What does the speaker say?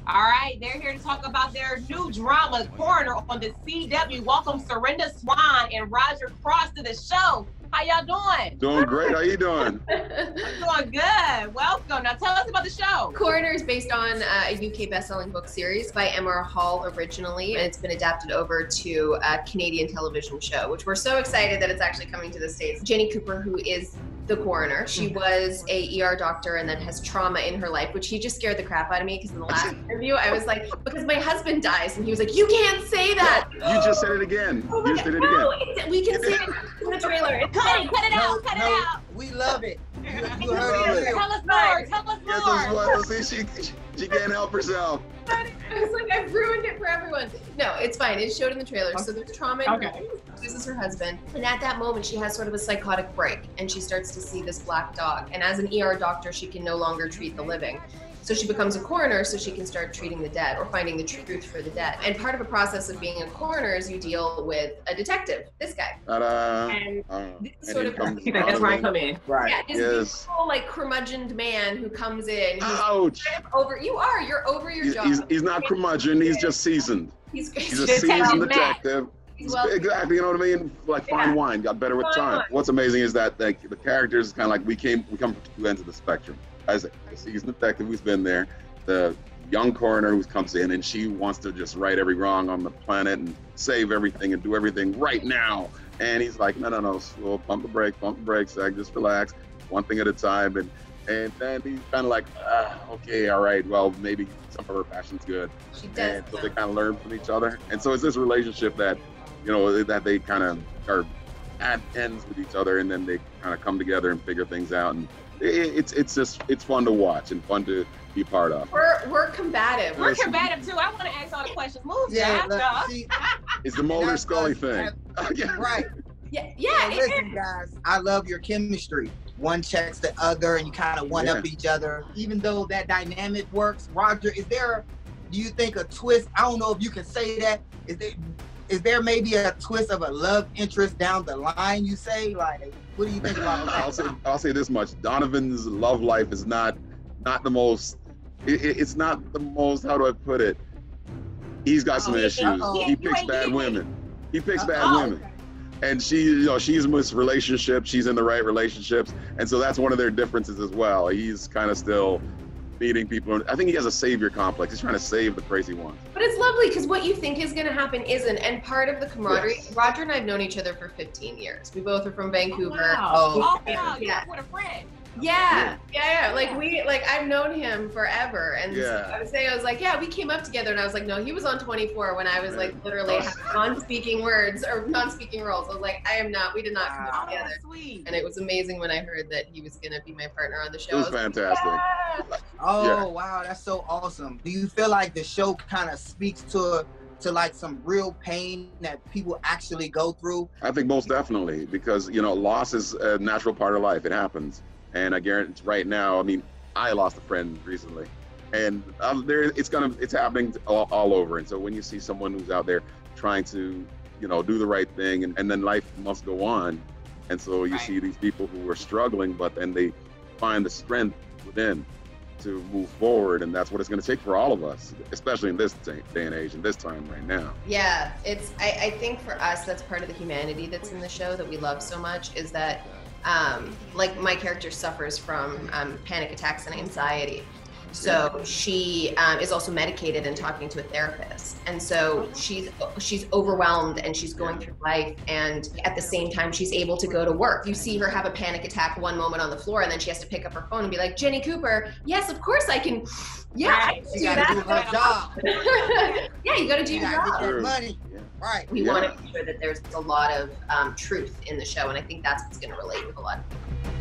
All right, they're here to talk about their new drama, Coroner, on the CW. Welcome Serinda Swan and Roger Cross to the show. How y'all doing? Doing great. How you doing? I'm doing good. Welcome. Now tell us about the show. Coroner is based on a UK best-selling book series by Emma Hall originally, and it's been adapted over to a Canadian television show, which we're so excited that it's actually coming to the States. Jenny Cooper, who is the coroner, she was a ER doctor and then has trauma in her life, which he just scared the crap out of me because in the last interview I was like, because my husband dies, and he was like, you can't say that. You just said it again. Oh you just did it again. We can say it in the trailer. Cut it out. Cut it out. We love it. You heard it. Tell us more. Tell us more. Yes, she can't help herself. I was like, I've ruined it for everyone. No, it's fine. It's showed in the trailer. So there's trauma in her life. This is her husband. And at that moment, she has sort of a psychotic break and she starts to see this black dog. And as an ER doctor, she can no longer treat the living. So she becomes a coroner so she can start treating the dead or finding the truth for the dead. And part of the process of being a coroner is you deal with a detective, this guy. And this is sort of that's where I come in. Right. Yeah, this beautiful, like curmudgeoned man who comes in. Ouch. You're over your job. He's not curmudgeon, he's just seasoned. He's a detective. seasoned detective. Well, Exactly, you know what I mean? Like fine wine, got better with time. What's amazing is that the characters kind of like we come from two ends of the spectrum. As a seasoned detective who's been there, the young coroner who comes in and she wants to just right every wrong on the planet and save everything and do everything right now. And he's like, no, slow, pump the brakes, Zach, just relax, one thing at a time. And then he's kind of like, okay, all right, well, maybe some of her passion's good. She does. And so they kind of learn from each other. And so it's this relationship that, you know, that they kind of are at ends with each other and then they kind of come together and figure things out. And it's fun to watch and fun to be part of. We're combative. We're combative too. I want to ask all the questions. Move, It's the Mulder Scully thing. Right. Yeah. Listen, guys, I love your chemistry. One checks the other, and you kind of one up each other. Even though that dynamic works, Roger, do you think a twist? I don't know if you can say that. Is there maybe a twist of a love interest down the line? You say, like, what do you think about that? I'll say this much: Donovan's love life is not the most. It's not the most. How do I put it? He's got some issues. He picks bad women. And she's in this relationship. She's in the right relationships, and so that's one of their differences as well. He's kind of still meeting people. I think he has a savior complex. He's trying to save the crazy ones. But it's lovely because what you think is going to happen isn't. And part of the camaraderie, Roger and I have known each other for 15 years. We both are from Vancouver. Wow. What a friend. Yeah. Like I've known him forever. And I was like, yeah, we came up together. And I was like, no, he was on 24 when I was like literally non-speaking words or non-speaking roles. I was like, we did not come up together. Sweet. And it was amazing when I heard that he was going to be my partner on the show. It was fantastic. Wow, that's so awesome. Do you feel like the show kind of speaks to like some real pain that people actually go through? I think most definitely, because loss is a natural part of life. It happens. And I guarantee right now, I mean, I lost a friend recently, and it's happening all over. And so when you see someone who's out there trying to, do the right thing, and then life must go on. And so you see these people who are struggling, but then they find the strength within to move forward. And that's what it's going to take for all of us, especially in this day and age and this time right now. Yeah, I think for us, that's part of the humanity that's in the show that we love so much, is that like my character suffers from panic attacks and anxiety. So she is also medicated and talking to a therapist. And so she's overwhelmed and she's going through life. And at the same time, she's able to go to work. You see her have a panic attack one moment on the floor, and then she has to pick up her phone and be like, Jenny Cooper, yes, of course I can. Yeah, I can do that. Do her job. Yeah, you got to do your job. Get your money. Right. We want to make sure that there's a lot of truth in the show. And I think that's what's going to relate with a lot of people.